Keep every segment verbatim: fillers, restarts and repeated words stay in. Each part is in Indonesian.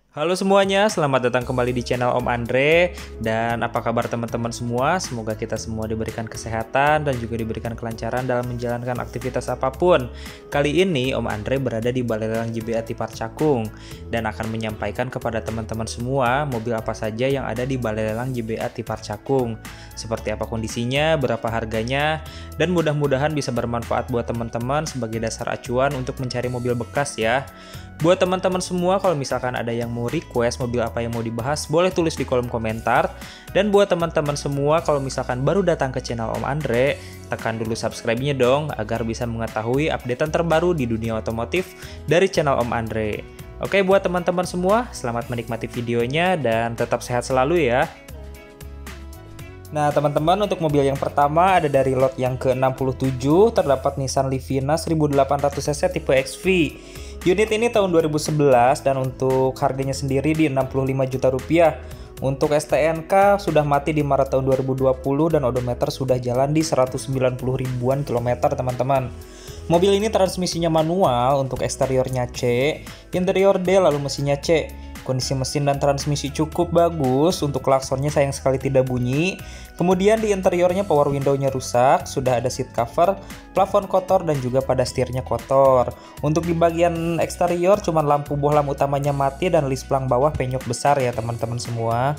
Halo semuanya, selamat datang kembali di channel Om Andre. Dan apa kabar teman-teman semua? Semoga kita semua diberikan kesehatan dan juga diberikan kelancaran dalam menjalankan aktivitas apapun. Kali ini Om Andre berada di Balai Lelang J B A Tipar Cakung dan akan menyampaikan kepada teman-teman semua mobil apa saja yang ada di Balai Lelang J B A Tipar Cakung, seperti apa kondisinya, berapa harganya, dan mudah-mudahan bisa bermanfaat buat teman-teman sebagai dasar acuan untuk mencari mobil bekas ya. Buat teman-teman semua, kalau misalkan ada yang mau request mobil apa yang mau dibahas, boleh tulis di kolom komentar. Dan buat teman-teman semua, kalau misalkan baru datang ke channel Om Andre, tekan dulu subscribe-nya dong agar bisa mengetahui updatean terbaru di dunia otomotif dari channel Om Andre. Oke, buat teman-teman semua, selamat menikmati videonya dan tetap sehat selalu ya. Nah teman-teman, untuk mobil yang pertama ada dari lot yang ke enam puluh tujuh, terdapat Nissan Livina seribu delapan ratus cc tipe X V. Unit ini tahun dua ribu sebelas dan untuk harganya sendiri di enam puluh lima juta rupiah. Untuk S T N K sudah mati di Maret tahun dua ribu dua puluh dan odometer sudah jalan di seratus sembilan puluh ribuan kilometer teman-teman. Mobil ini transmisinya manual, untuk eksteriornya C, interior D, lalu mesinnya C. Kondisi mesin dan transmisi cukup bagus, untuk klaksonnya sayang sekali tidak bunyi. Kemudian di interiornya power window-nya rusak, sudah ada seat cover, plafon kotor dan juga pada setirnya kotor. Untuk di bagian eksterior cuman lampu bohlam utamanya mati dan list plang bawah penyok besar ya teman-teman semua.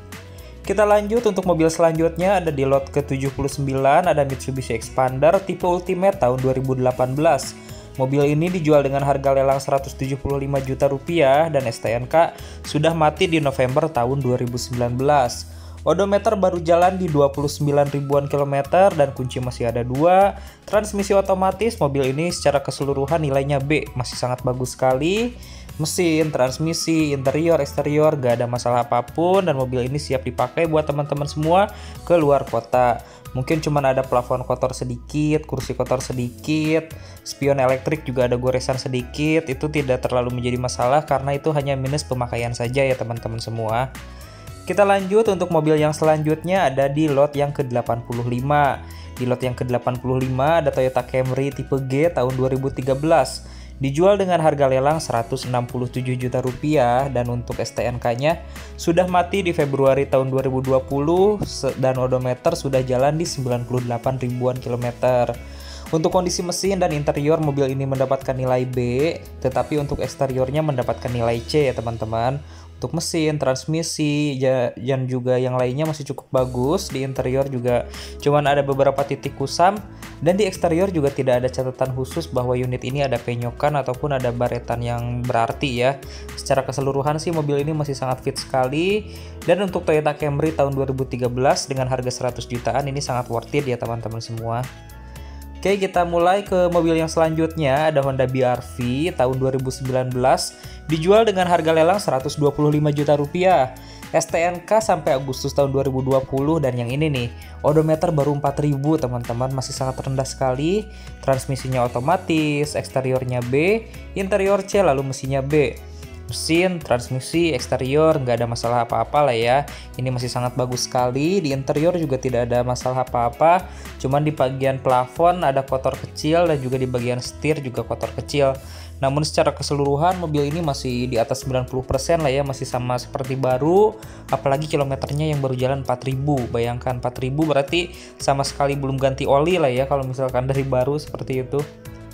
Kita lanjut, untuk mobil selanjutnya ada di lot ke tujuh puluh sembilan, ada Mitsubishi Xpander tipe Ultimate tahun dua ribu delapan belas. Mobil ini dijual dengan harga lelang seratus tujuh puluh lima juta rupiah dan S T N K sudah mati di November tahun dua ribu sembilan belas. Odometer baru jalan di dua puluh sembilan ribuan kilometer dan kunci masih ada dua. Transmisi otomatis, mobil ini secara keseluruhan nilainya B, masih sangat bagus sekali. Mesin, transmisi, interior, eksterior gak ada masalah apapun dan mobil ini siap dipakai buat teman-teman semua ke luar kota. Mungkin cuman ada plafon kotor sedikit, kursi kotor sedikit, spion elektrik juga ada goresan sedikit. Itu tidak terlalu menjadi masalah karena itu hanya minus pemakaian saja ya teman-teman semua. Kita lanjut, untuk mobil yang selanjutnya ada di lot yang ke delapan puluh lima. Di lot yang ke delapan puluh lima ada Toyota Camry tipe G tahun dua ribu tiga belas. Dijual dengan harga lelang seratus enam puluh tujuh juta rupiah dan untuk S T N K-nya sudah mati di Februari tahun dua ribu dua puluh dan odometer sudah jalan di sembilan puluh delapan ribuan kilometer. Untuk kondisi mesin dan interior mobil ini mendapatkan nilai B, tetapi untuk eksteriornya mendapatkan nilai C ya teman-teman. Untuk mesin, transmisi, dan juga yang lainnya masih cukup bagus. Di interior juga cuman ada beberapa titik kusam dan di eksterior juga tidak ada catatan khusus bahwa unit ini ada penyokan ataupun ada baretan yang berarti ya. Secara keseluruhan sih mobil ini masih sangat fit sekali. Dan untuk Toyota Camry tahun dua ribu tiga belas dengan harga seratus jutaan ini sangat worth it ya teman-teman semua. Oke, kita mulai ke mobil yang selanjutnya, ada Honda B R V tahun dua ribu sembilan belas, dijual dengan harga lelang seratus dua puluh lima juta rupiah. S T N K sampai Agustus tahun dua ribu dua puluh dan yang ini nih, odometer baru empat ribu teman-teman, masih sangat rendah sekali. Transmisinya otomatis, eksteriornya B, interior C, lalu mesinnya B. Mesin, transmisi, eksterior nggak ada masalah apa-apa lah ya. Ini masih sangat bagus sekali. Di interior juga tidak ada masalah apa-apa. Cuman di bagian plafon ada kotor kecil dan juga di bagian setir juga kotor kecil. Namun secara keseluruhan mobil ini masih di atas sembilan puluh persen lah ya, masih sama seperti baru. Apalagi kilometernya yang baru jalan empat ribu. Bayangkan empat ribu berarti sama sekali belum ganti oli lah ya kalau misalkan dari baru seperti itu.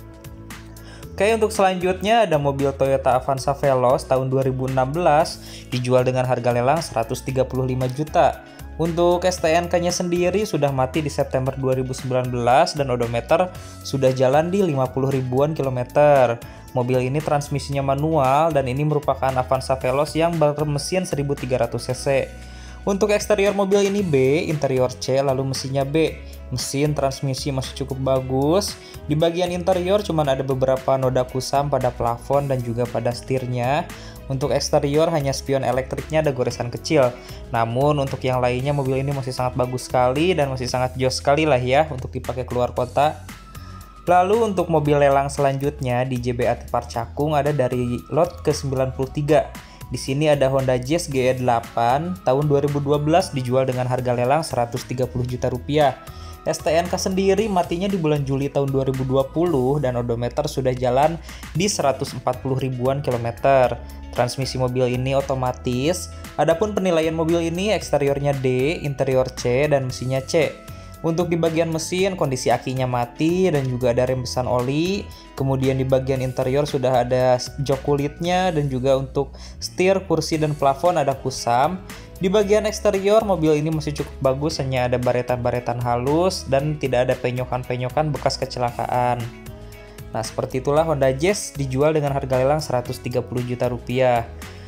Oke, untuk selanjutnya ada mobil Toyota Avanza Veloz tahun dua ribu enam belas, dijual dengan harga lelang seratus tiga puluh lima juta. Untuk S T N K-nya sendiri sudah mati di September dua ribu sembilan belas dan odometer sudah jalan di lima puluh ribuan kilometer. Mobil ini transmisinya manual dan ini merupakan Avanza Veloz yang bermesin seribu tiga ratus cc. Untuk eksterior mobil ini B, interior C, lalu mesinnya B. Mesin, transmisi masih cukup bagus. Di bagian interior cuman ada beberapa noda kusam pada plafon dan juga pada setirnya. Untuk eksterior hanya spion elektriknya ada goresan kecil. Namun untuk yang lainnya mobil ini masih sangat bagus sekali dan masih sangat jos sekali lah ya untuk dipakai keluar kota. Lalu untuk mobil lelang selanjutnya di J B A Tipar Cakung ada dari lot ke sembilan puluh tiga. Di sini ada Honda Jazz G E delapan tahun dua ribu dua belas, dijual dengan harga lelang seratus tiga puluh juta rupiah. S T N K sendiri matinya di bulan Juli tahun dua ribu dua puluh dan odometer sudah jalan di seratus empat puluh ribuan kilometer. Transmisi mobil ini otomatis. Adapun penilaian mobil ini eksteriornya D, interior C, dan mesinnya C. Untuk di bagian mesin, kondisi akinya mati dan juga ada rembesan oli. Kemudian di bagian interior sudah ada jok kulitnya dan juga untuk setir, kursi, dan plafon ada kusam. Di bagian eksterior, mobil ini masih cukup bagus, hanya ada baretan-baretan halus dan tidak ada penyokan-penyokan bekas kecelakaan. Nah, seperti itulah Honda Jazz dijual dengan harga lelang seratus tiga puluh juta rupiah.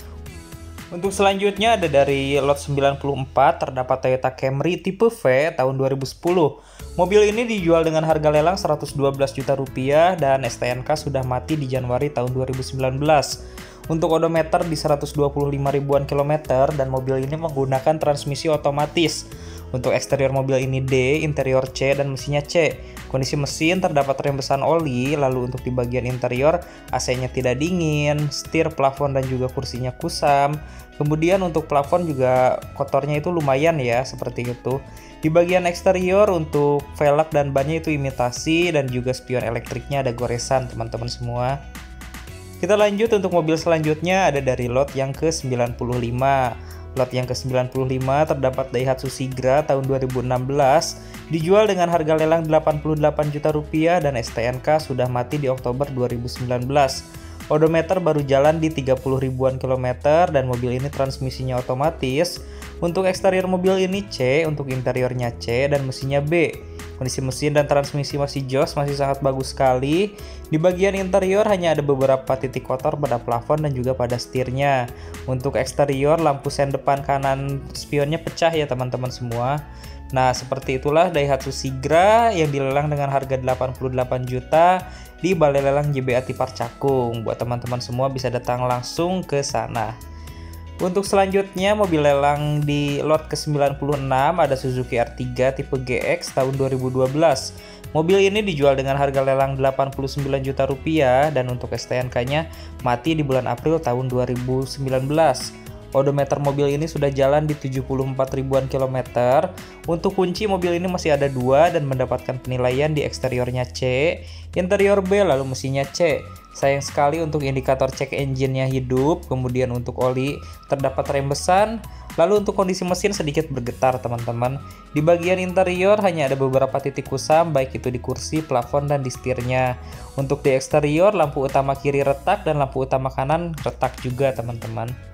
Untuk selanjutnya ada dari lot sembilan puluh empat terdapat Toyota Camry tipe V tahun dua ribu sepuluh. Mobil ini dijual dengan harga lelang seratus dua belas juta rupiah dan S T N K sudah mati di Januari tahun dua ribu sembilan belas. Untuk odometer di seratus dua puluh lima ribuan kilometer dan mobil ini menggunakan transmisi otomatis. Untuk eksterior mobil ini D, interior C, dan mesinnya C. Kondisi mesin terdapat rembesan oli, lalu untuk di bagian interior A C-nya tidak dingin, setir, plafon, dan juga kursinya kusam. Kemudian untuk plafon juga kotornya itu lumayan ya, seperti itu. Di bagian eksterior untuk velg dan bannya itu imitasi dan juga spion elektriknya ada goresan teman-teman semua. Kita lanjut untuk mobil selanjutnya ada dari lot yang ke sembilan puluh lima. Lot yang ke sembilan puluh lima terdapat Daihatsu Sigra tahun dua ribu enam belas, dijual dengan harga lelang delapan puluh delapan juta rupiah dan S T N K sudah mati di Oktober dua ribu sembilan belas. Odometer baru jalan di tiga puluh ribuan kilometer dan mobil ini transmisinya otomatis. Untuk eksterior mobil ini C, untuk interiornya C dan mesinnya B. Kondisi mesin dan transmisi masih jos, masih sangat bagus sekali. Di bagian interior hanya ada beberapa titik kotor pada plafon dan juga pada setirnya. Untuk eksterior, lampu sen depan kanan spionnya pecah ya teman-teman semua. Nah, seperti itulah Daihatsu Sigra yang dilelang dengan harga delapan puluh delapan juta di Balai Lelang J B A Tipar Cakung. Buat teman-teman semua bisa datang langsung ke sana. Untuk selanjutnya mobil lelang di lot ke sembilan puluh enam ada Suzuki R tiga tipe G X tahun dua ribu dua belas. Mobil ini dijual dengan harga lelang delapan puluh sembilan juta rupiah dan untuk S T N K-nya mati di bulan April tahun dua ribu sembilan belas. Odometer mobil ini sudah jalan di tujuh puluh empat ribuan kilometer. Untuk kunci mobil ini masih ada dua dan mendapatkan penilaian di eksteriornya C, interior B, lalu mesinnya C. Sayang sekali untuk indikator cek engine-nya hidup, kemudian untuk oli terdapat rembesan, lalu untuk kondisi mesin sedikit bergetar teman-teman. Di bagian interior hanya ada beberapa titik kusam baik itu di kursi, plafon, dan di setirnya. Untuk di eksterior lampu utama kiri retak dan lampu utama kanan retak juga teman-teman.